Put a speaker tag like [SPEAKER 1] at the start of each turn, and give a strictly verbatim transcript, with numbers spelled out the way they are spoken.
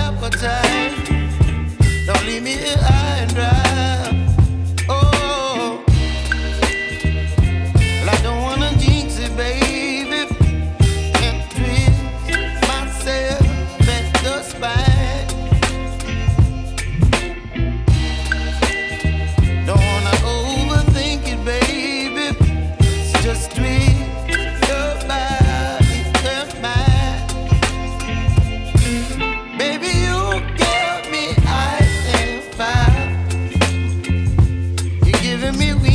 [SPEAKER 1] appetite. Don't leave me here high and dry. Oh, well, I don't wanna jinx it, baby, and twist myself at the spine. Don't wanna overthink it, baby. It's just twist your body and mine. Baby, you give me ice and fire. You're giving me